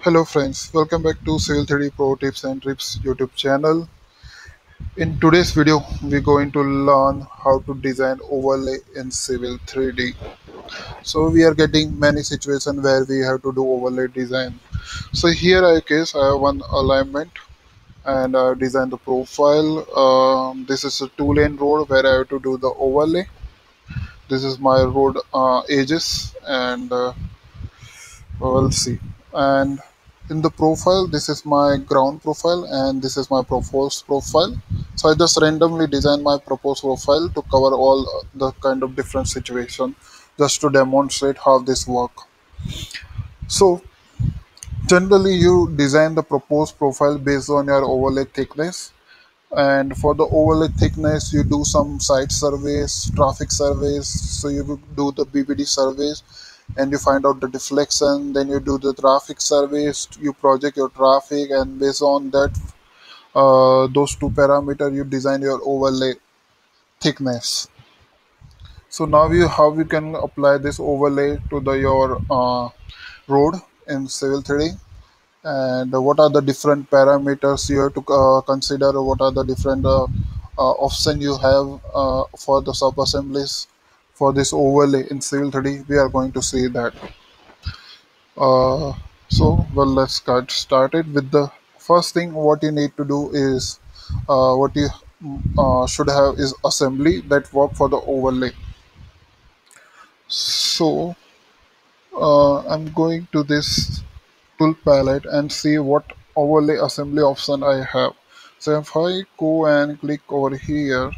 Hello friends, welcome back to Civil3D Pro Tips and Trips YouTube channel. In today's video, we're going to learn how to design overlay in Civil 3D. So we are getting many situations where we have to do overlay design. So here I have one alignment and I have designed the profile. This is a two-lane road where I have to do the overlay. This is my road edges and we'll see. And in the profile, this is my ground profile and this is my proposed profile. So I just randomly design my proposed profile to cover all the kind of different situation just to demonstrate how this work. So generally you design the proposed profile based on your overlay thickness, and for the overlay thickness you do some site surveys, traffic surveys. So you do the BBD surveys and you find out the deflection, then you do the traffic surveys, you project your traffic, and based on that those two parameter you design your overlay thickness. So now you how you can apply this overlay to the your road in Civil 3D, and what are the different parameters you have to consider, what are the different option you have for the sub assemblies for this overlay in Civil 3D. We are going to see that. Uh, so well, let's get started with the first thing. What you need to do is what you should have is assembly that work for the overlay. So I'm going to this tool palette and see what overlay assembly option I have. So if I go and click over here,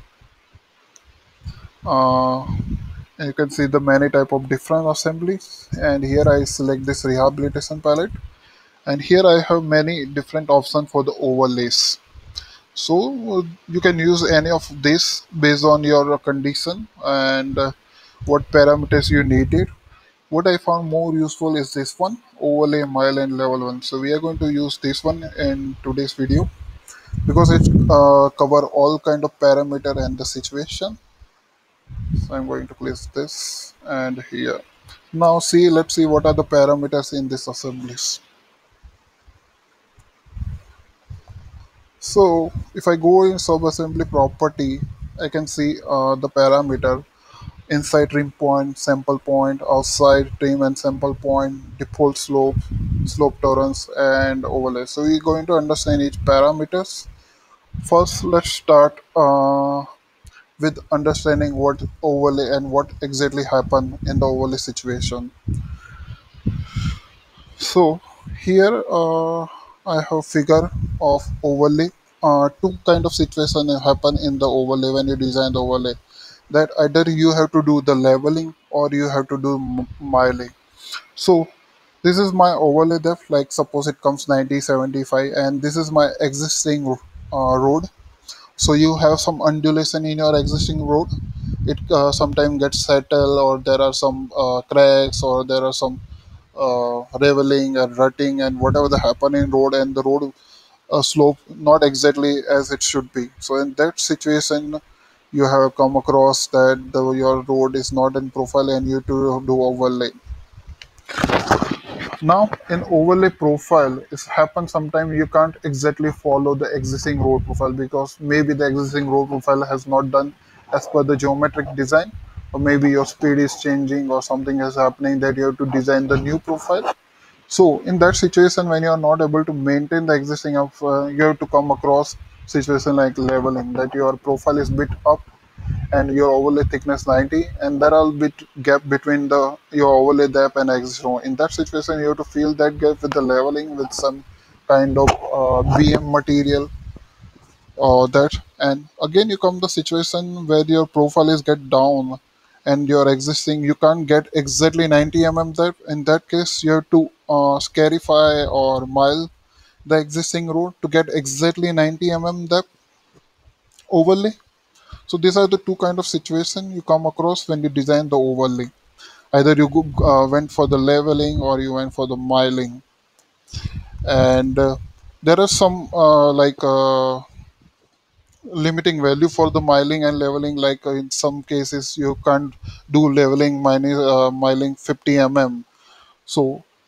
uh, you can see the many type of different assemblies, and here I select this rehabilitation palette, and here I have many different options for the overlays. So you can use any of this based on your condition and what parameters you needed. What I found more useful is this one, overlay mile and level one. So we are going to use this one in today's video because it cover all kind of parameter and the situation. So I'm going to place this and here. Now see, let's see what are the parameters in this assemblies. So if I go in sub-assembly property, I can see the parameter inside trim point, sample point, outside trim and sample point, default slope, slope tolerance, and overlay. So we're going to understand each parameters. First, let's start with understanding what overlay and what exactly happen in the overlay situation. So here I have figure of overlay. Two kind of situation happen in the overlay when you design the overlay. That either you have to do the leveling or you have to do miling. So this is my overlay depth. Like suppose it comes 90, 75, and this is my existing road. So you have some undulation in your existing road. It sometimes gets settled, or there are some cracks, or there are some reveling and rutting and whatever the happen in road, and the road slope not exactly as it should be. So in that situation you have come across that your road is not in profile and you to do overlay. Now in overlay profile, it happens sometimes you can't exactly follow the existing road profile because maybe the existing road profile has not done as per the geometric design, or maybe your speed is changing or something is happening that you have to design the new profile. So in that situation, when you are not able to maintain the existing of, you have to come across situation like leveling, that your profile is bit up and your overlay thickness 90, and there are bit gap between the your overlay depth and exit row. In that situation, you have to fill that gap with the leveling with some kind of BM material or that. And again, you come the situation where your profile is get down and your existing you can't get exactly 90 mm depth. In that case, you have to scarify or mile the existing road to get exactly 90 mm depth overlay. So these are the two kind of situation you come across when you design the overlay. Either you went for the leveling or you went for the miling, and there are some limiting value for the miling and leveling. Like in some cases, you can't do leveling miling 50 mm. So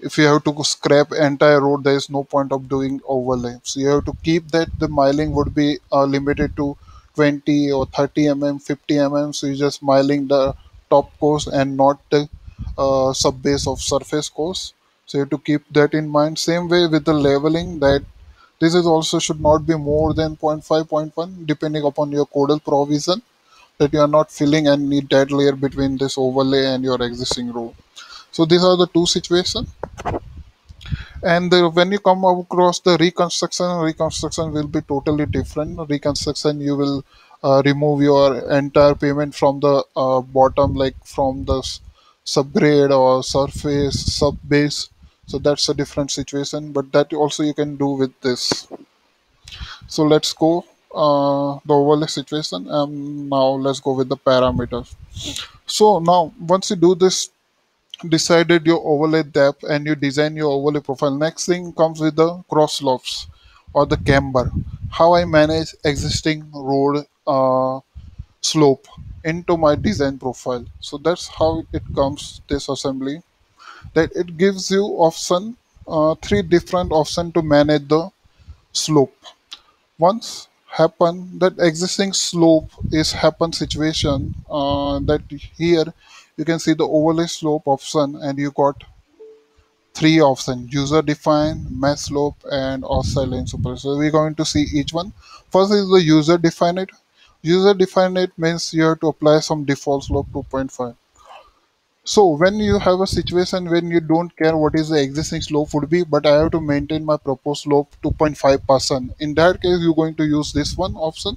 If you have to scrap entire road, there is no point of doing overlay. So you have to keep that the miling would be limited to 20 or 30 mm, 50 mm. So you're just miling the top course and not the sub base of surface course. So you have to keep that in mind. Same way with the leveling, that this is also should not be more than point 0.5, point 0.1, depending upon your codal provision, that you are not filling and need that layer between this overlay and your existing road. So these are the two situations. And when you come across the reconstruction will be totally different. Reconstruction, you will remove your entire payment from the bottom, like from the subgrade or surface, sub base. So that's a different situation, but that also you can do with this. So let's go the overlay situation, and now let's go with the parameters. So now once you do this, decided your overlay depth and you design your overlay profile, next thing comes with the cross slopes or the camber. How I manage existing road slope into my design profile. So that's how it comes, this assembly, that it gives you option, three different option to manage the slope. Once happen that existing slope is happen situation, that here you can see the overlay slope option, and you got three options: user defined, mesh slope, and offset line super. So we're going to see each one. First is the user defined. User defined it means you have to apply some default slope 2.5. So when you have a situation when you don't care what is the existing slope would be, but I have to maintain my proposed slope 2.5%. In that case, you're going to use this one option,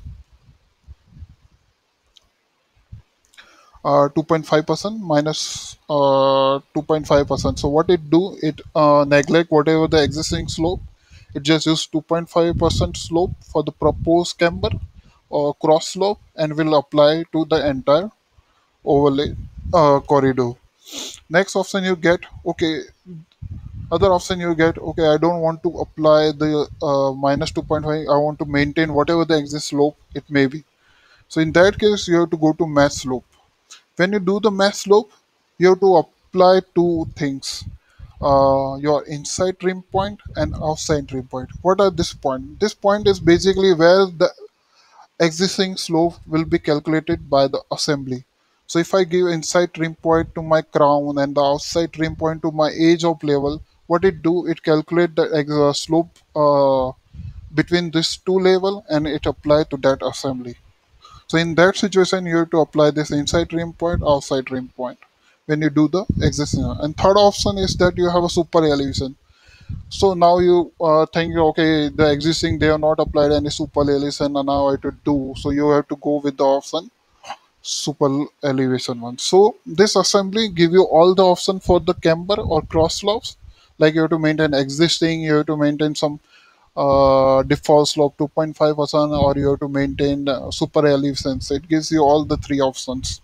2.5% minus 2.5%. So what it do, it neglect whatever the existing slope. It just use 2.5% slope for the proposed camber or cross slope, and will apply to the entire overlay corridor. Next option you get, okay, other option you get, okay, I don't want to apply the minus 2.5, I want to maintain whatever the existing slope it may be. So in that case, you have to go to match slope. When you do the mesh slope, you have to apply two things: your inside trim point and outside trim point. What are this point? This point is basically where the existing slope will be calculated by the assembly. So if I give inside trim point to my crown and the outside trim point to my edge of level, what it do, it calculate the slope between these two level, and it apply to that assembly. So in that situation, you have to apply this inside trim point, outside trim point when you do the existing. And third option is that you have a super elevation. So now you think, okay, the existing, they have not applied any super elevation, and now I have to do. So you have to go with the option super elevation one. So this assembly give you all the option for the camber or cross slopes. Like you have to maintain existing, you have to maintain some default slope 2.5%, or you have to maintain super elevation. So it gives you all the three options.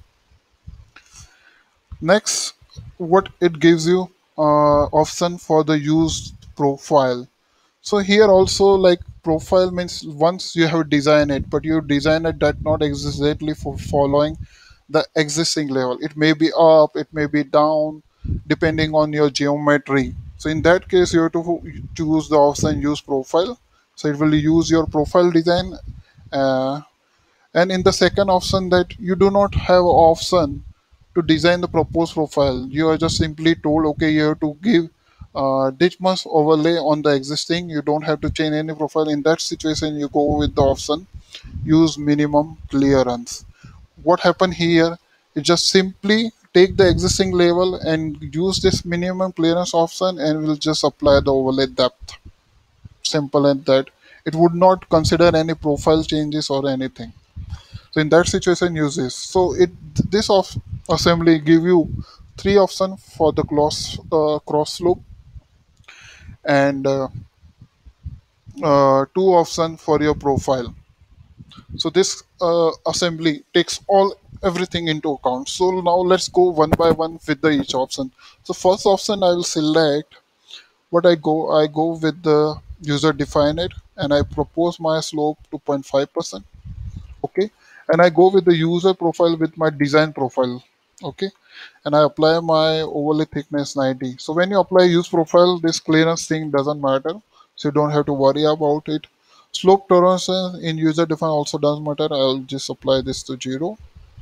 Next, what it gives you, option for the used profile. So here also, like, profile means once you have designed it, but you design it that not exactly for following the existing level. It may be up, it may be down, depending on your geometry. So in that case, you have to choose the option use profile. So it will use your profile design. Uh, and in the second option, that you do not have option to design the proposed profile. You are just simply told, okay, you have to give this much overlay on the existing. You don't have to change any profile. In that situation, you go with the option use minimum clearance. What happened here is just simply take the existing level and use this minimum clearance option, and will just apply the overlay depth. Simple as that. It would not consider any profile changes or anything. So in that situation, use this. So it this of assembly give you three options for the cross slope, and two options for your profile. So this assembly takes all everything into account. So now let's go one by one with the each option. So first option, I will select. What I go with the user define it, and I propose my slope 2.5%. Okay, and I go with the user profile with my design profile. Okay, and I apply my overlay thickness 90. So when you apply use profile, this clearance thing doesn't matter, so you don't have to worry about it. Slope tolerance in user define also doesn't matter. I'll just apply this to 0.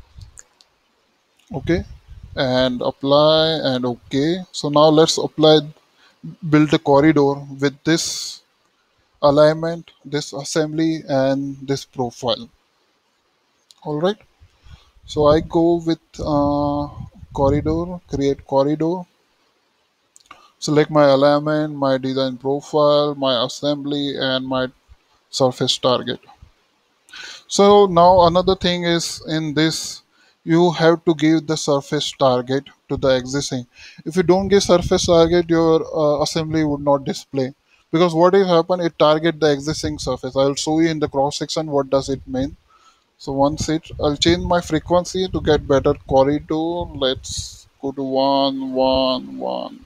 Okay, and apply and okay. So now let's apply build a corridor with this alignment, this assembly, and this profile. All right. So I go with corridor, create corridor, select my alignment, my design profile, my assembly, and my surface target. So now another thing is in this, you have to give the surface target to the existing. If you don't give surface target, your assembly would not display. Because what will happen, it target the existing surface. I'll show you in the cross section what does it mean. So once it, I'll change my frequency to get better corridor. Let's go to 1 1 1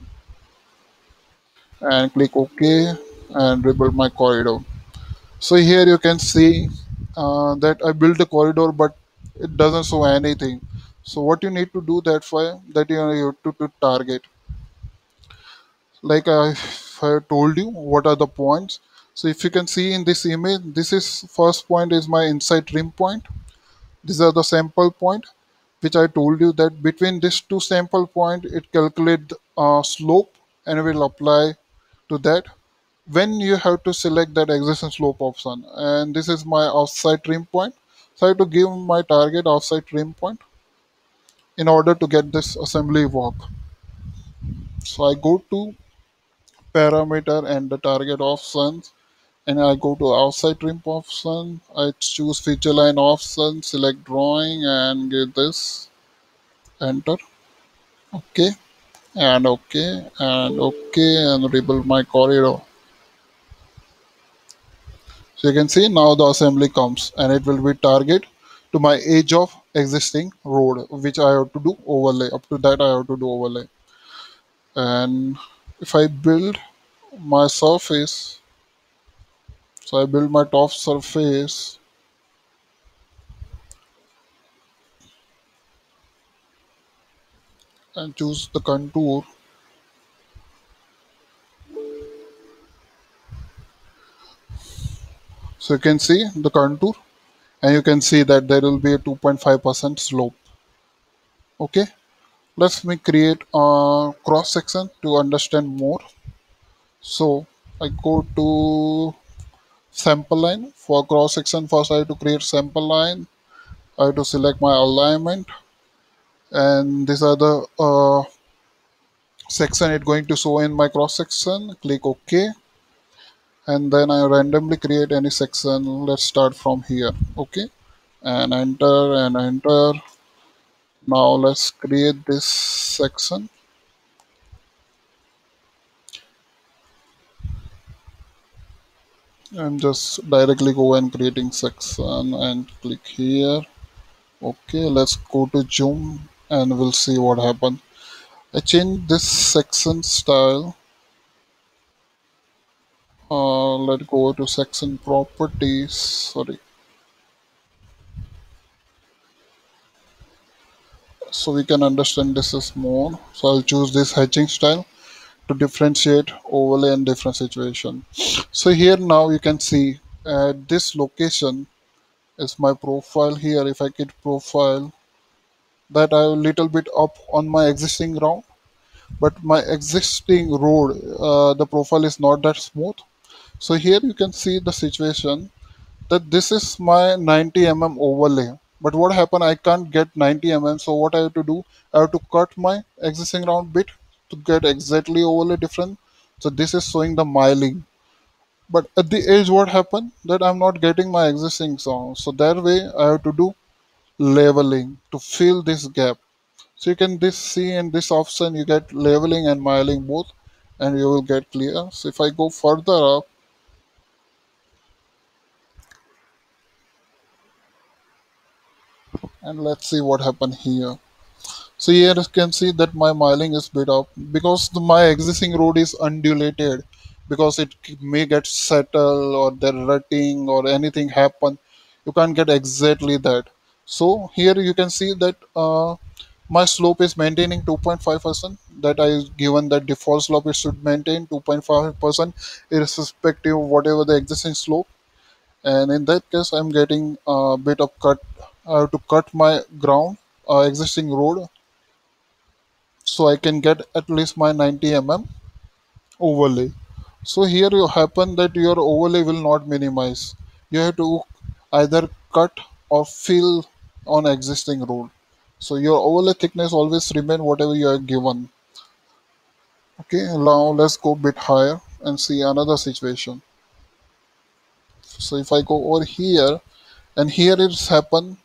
and click OK and rebuild my corridor. So here you can see that I built a corridor, but it doesn't show anything. So what you need to do that for that you have to target. Like I told you, what are the points? So if you can see in this image, this is first point is my inside trim point. These are the sample point, which I told you that between these two sample point, it calculate slope and will apply to that. When you have to select that existing slope option, and this is my outside trim point, so I have to give my target outside trim point in order to get this assembly work. So I go to parameter and the target options, and I go to outside trim option. I choose feature line option, select drawing, and give this enter. Okay, and okay, and okay, and rebuild my corridor. So you can see now the assembly comes and it will be target to my edge of existing road, which I have to do overlay. Up to that I have to do overlay. And if I build my surface, so I build my top surface and choose the contour. So you can see the contour and you can see that there will be a 2.5% slope. Okay, let's me create a cross section to understand more. So I go to sample line. For cross section, first I have to create sample line. I have to select my alignment, and these are the section it going to show in my cross section. Click OK, and then I randomly create any section. Let's start from here. Okay, and enter and enter. Now let's create this section. And just directly go and creating section and click here. Okay, let's go to zoom and we'll see what happened. I change this section style. Let's go to section properties. Sorry. So we can understand this is more. So I'll choose this hatching style to differentiate overlay in different situation. So here now you can see at this location is my profile here. If I get profile that I have a little bit up on my existing ground, but my existing road, the profile is not that smooth. So here you can see the situation that this is my 90 mm overlay, but what happened, I can't get 90 mm. So what I have to do, I have to cut my existing round bit to get exactly overlay different. So this is showing the miling, but at the edge what happened, that I'm not getting my existing sound. So that way I have to do leveling to fill this gap. So you can this see in this option you get leveling and miling both, and you will get clear. So if I go further up, and let's see what happened here. So here you can see that my miling is bit up because my existing road is undulated, because it may get settled or there rutting or anything happen. You can't get exactly that. So here you can see that My slope is maintaining 2.5%. That I given that default slope it should maintain 2.5% irrespective of whatever the existing slope. And in that case I'm getting a bit of cut. I have to cut my ground existing road so I can get at least my 90 mm overlay. So here you happen that your overlay will not minimize. You have to either cut or fill on existing road. So your overlay thickness always remain whatever you are given. Okay, now let's go a bit higher and see another situation. So if I go over here and here it's happened.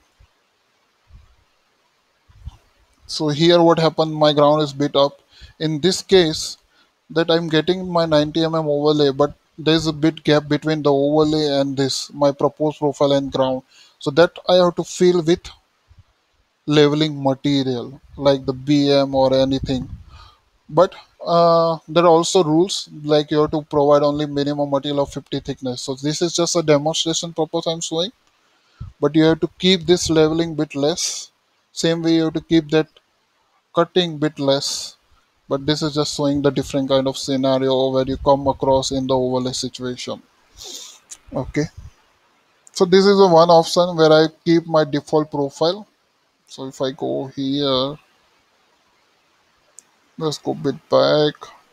So here what happened, my ground is bit up. In this case, that I'm getting my 90 mm overlay, but there's a bit gap between the overlay and this, my proposed profile and ground. So that I have to fill with leveling material like the BM or anything. But there are also rules like you have to provide only minimum material of 50 thickness. So this is just a demonstration purpose I'm showing, but you have to keep this leveling bit less. Same way you have to keep that cutting bit less, but this is just showing the different kind of scenario where you come across in the overlay situation. Okay, so this is the one option where I keep my default profile. So if I go here, let's go bit back.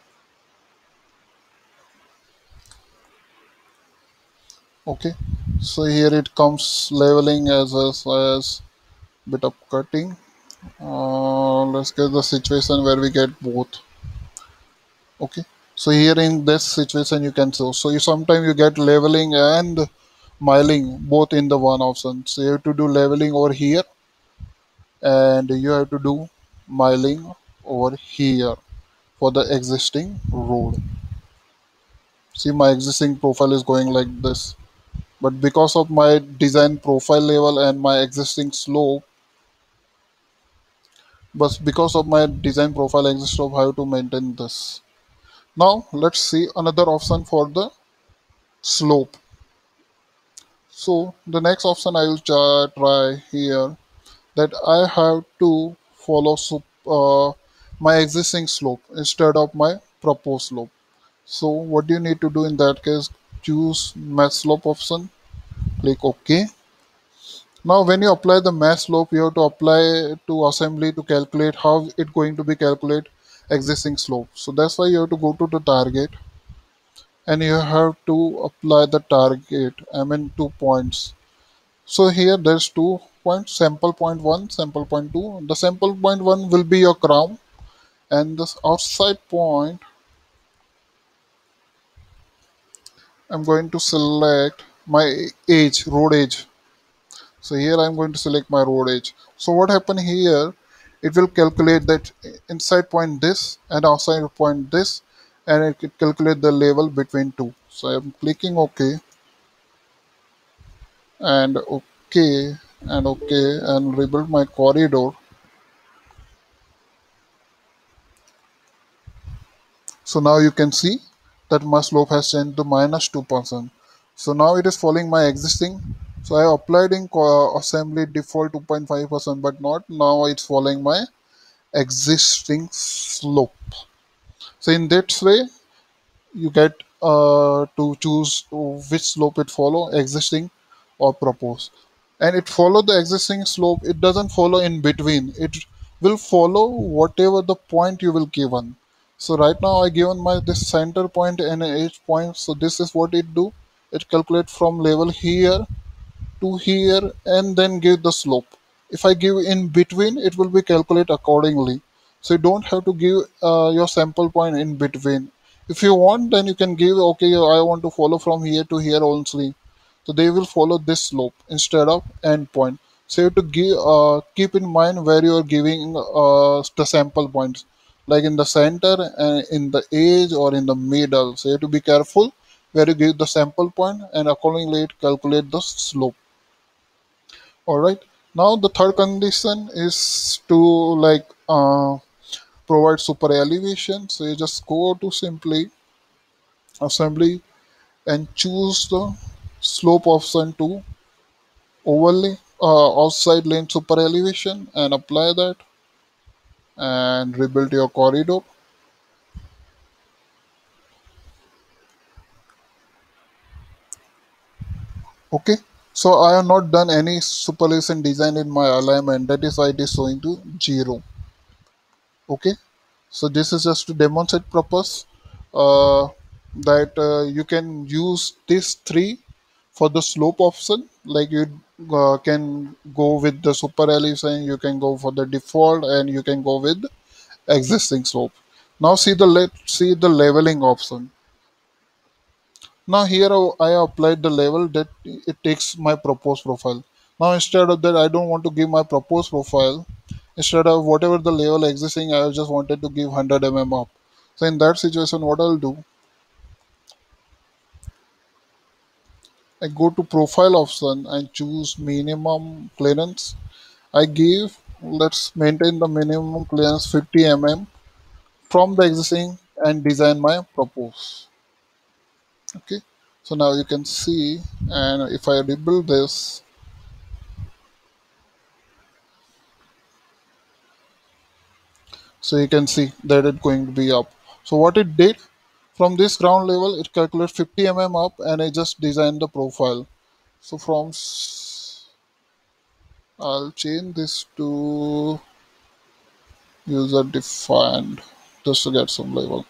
Okay, so here it comes leveling as bit of cutting. Let's get the situation where we get both. Okay, so here in this situation you can show, so you sometimes you get leveling and miling both in the one option. So you have to do leveling over here and you have to do miling over here for the existing road. See, my existing profile is going like this, but because of my design profile level and my existing slope, but because of my design profile exists of how to maintain this. Now let's see another option for the slope. So the next option I will try here, that I have to follow my existing slope instead of my proposed slope. So what do you need to do in that case? Choose match slope option, click OK. Now when you apply the match slope, you have to apply to assembly to calculate how it going to be calculate existing slope. So that's why you have to go to the target and you have to apply the target, I mean 2 points. So here there's 2 points, sample point 1, sample point 2. The sample point 1 will be your crown and this outside point I'm going to select my edge, road edge. So here I'm going to select my road edge. So what happened here, it will calculate that inside point this and outside point this, and it will calculate the level between two. So I'm clicking OK and OK and OK and rebuild my corridor. So now you can see that my slope has changed to -2%. So now it is following my existing. So I applied in assembly default 2.5%, but not now it's following my existing slope. So in that way, you get to choose which slope it follow, existing or proposed. And it follow the existing slope. It doesn't follow in between. It will follow whatever the point you will given. So right now I given my this center point and edge point. So this is what it do. It calculate from level here to here and then give the slope. If I give in between, it will be calculate accordingly. So you don't have to give your sample point in between. If you want, then you can give, okay, I want to follow from here to here only. So they will follow this slope instead of end point. So you have to keep in mind where you are giving the sample points, like in the center and in the edge or in the middle. So you have to be careful where you give the sample point and accordingly it calculate the slope. All right. Now the third condition is to like provide super elevation. So you just go to simply assembly and choose the slope option to overlay outside lane super elevation and apply that. and rebuild your corridor. Okay, so I have not done any supervision design in my alignment, that is why it is showing to 0. Okay, so this is just to demonstrate purpose, uh, that you can use these three for the slope option. Like you can go with the super elevation, you can go for the default, and you can go with existing slope. Now see the let's see the leveling option. Now here I applied the level that it takes my proposed profile. Now instead of that, I don't want to give my proposed profile. Instead of whatever the level existing, I just wanted to give 100 up. So in that situation, what I'll do, I go to profile option and choose minimum clearance. I give, let's maintain the minimum clearance 50 from the existing and design my propose. Okay. So now you can see, and if I rebuild this, so you can see that it's going to be up. So what it did, from this ground level it calculates 50 up, and I just designed the profile. So I'll change this to user defined just to get some level.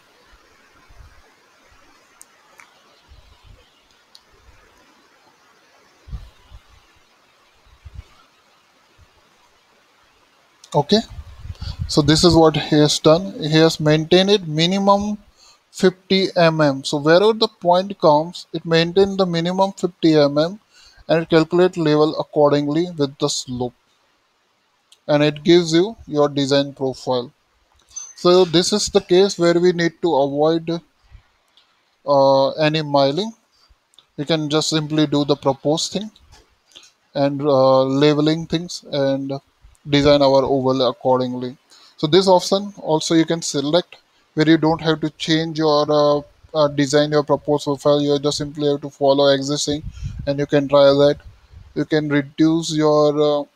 Okay, so this is what he has done. He has maintained it minimum 50 so wherever the point comes, it maintains the minimum 50 and it calculates level accordingly with the slope, and it gives you your design profile. So this is the case where we need to avoid any miling. We can just simply do the proposed thing and labeling things and design our overlay accordingly. So this option also you can select, where you don't have to change your design your proposed profile. You just simply have to follow existing, and you can try that. You can reduce your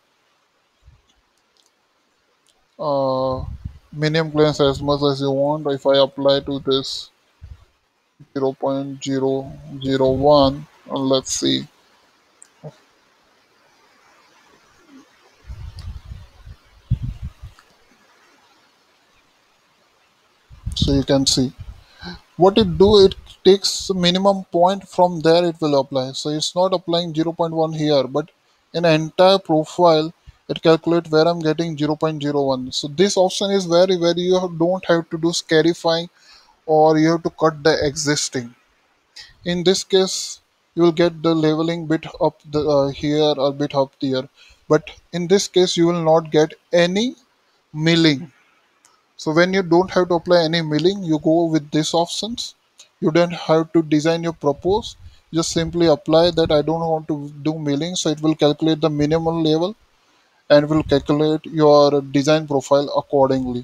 uh, minimum clearance as much as you want. If I apply to this 0.001, let's see. So you can see what it do, it takes minimum point, from there it will apply. So it's not applying zero point 0.1 here, but in entire profile it calculate where I'm getting 0.01. So this option is very you don't have to do scarifying, or you have to cut the existing. In this case you will get the leveling bit up the here or bit up there, but in this case you will not get any milling. So when you don't have to apply any milling, you go with these options. You don't have to design your propose. Just simply apply that I don't want to do milling, so it will calculate the minimal level and will calculate your design profile accordingly.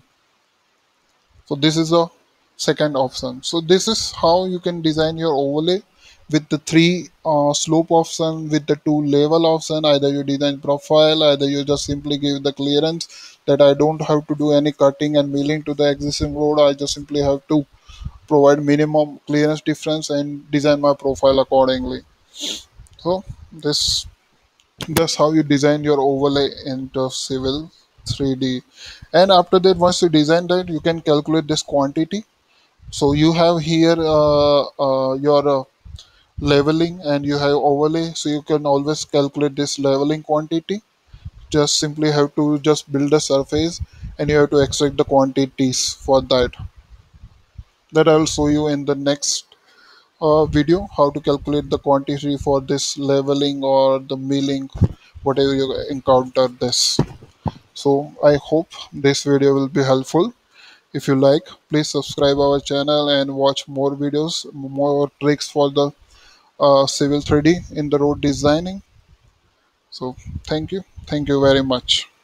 So this is a second option. So this is how you can design your overlay with the three slope option, with the two level option. Either you design profile, either you just simply give the clearance that I don't have to do any cutting and milling to the existing road. I just simply have to provide minimum clearance difference and design my profile accordingly. So this that's how you design your overlay into Civil 3D. And after that, once you design that, you can calculate this quantity. So you have here your leveling, and you have overlay. So you can always calculate this leveling quantity. Just simply have to just build a surface, and you have to extract the quantities for that. That I will show you in the next video, how to calculate the quantity for this leveling or the milling, whatever you encounter this. So I hope this video will be helpful. If you like, please subscribe our channel and watch more videos, more tricks for the Civil 3D in the road designing. So thank you very much.